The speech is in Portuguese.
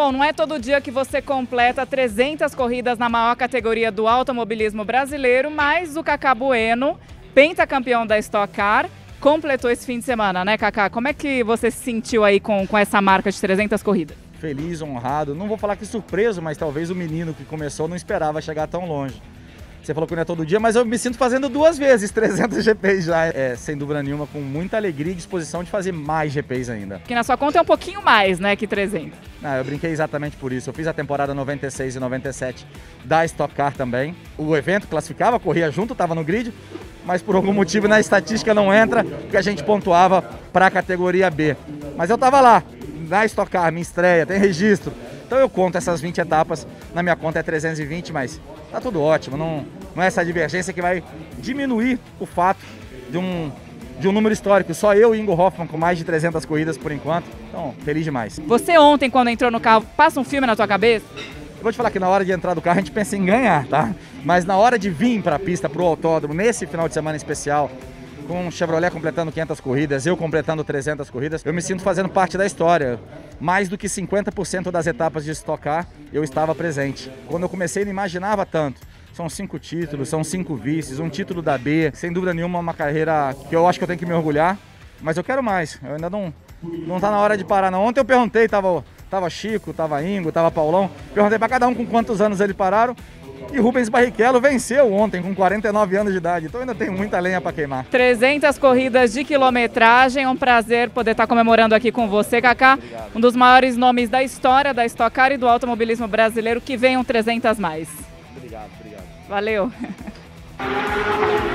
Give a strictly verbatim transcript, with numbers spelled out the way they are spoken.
Bom, não é todo dia que você completa trezentas corridas na maior categoria do automobilismo brasileiro, mas o Kaká Bueno, pentacampeão da Stock Car, completou esse fim de semana, né, Kaká? Como é que você se sentiu aí com, com essa marca de trezentas corridas? Feliz, honrado. Não vou falar que surpreso, mas talvez o menino que começou não esperava chegar tão longe. Você falou que não é todo dia, mas eu me sinto fazendo duas vezes trezentos G Ps já. É, sem dúvida nenhuma, com muita alegria e disposição de fazer mais G Ps ainda. Que na sua conta é um pouquinho mais, né, que trezentos. Não, eu brinquei exatamente por isso. Eu fiz a temporada noventa e seis e noventa e sete da Stock Car também. O evento classificava, corria junto, estava no grid, mas por algum motivo na estatística não entra, porque a gente pontuava para a categoria B. Mas eu estava lá, na Stock Car, minha estreia, tem registro. Então eu conto essas vinte etapas, na minha conta é trezentos e vinte, mas tá tudo ótimo, não, não é essa divergência que vai diminuir o fato de um, de um número histórico. Só eu e Ingo Hoffmann com mais de trezentas corridas por enquanto, então feliz demais. Você ontem, quando entrou no carro, passa um filme na tua cabeça? Eu vou te falar que na hora de entrar do carro a gente pensa em ganhar, tá? Mas na hora de vir para a pista, para o autódromo, nesse final de semana especial, com o Chevrolet completando quinhentas corridas, eu completando trezentas corridas, eu me sinto fazendo parte da história. Mais do que cinquenta por cento das etapas de Stock Car eu estava presente. Quando eu comecei, não imaginava tanto. São cinco títulos, são cinco vices, um título da B, sem dúvida nenhuma uma carreira que eu acho que eu tenho que me orgulhar, mas eu quero mais, eu ainda não, não tá na hora de parar não. Ontem eu perguntei, tava, tava Chico, tava Ingo, tava Paulão, perguntei para cada um com quantos anos eles pararam. E Rubens Barrichello venceu ontem com quarenta e nove anos de idade, então ainda tem muita lenha para queimar. trezentas corridas de quilometragem, é um prazer poder estar comemorando aqui com você, Kaká. Obrigado. Um dos maiores nomes da história da Stock Car e do automobilismo brasileiro, que venham trezentas mais. Obrigado, obrigado. Valeu!